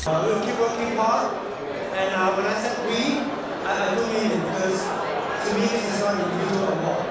We'll keep working hard, and when I said we, I do mean it because to me this is not an individual award.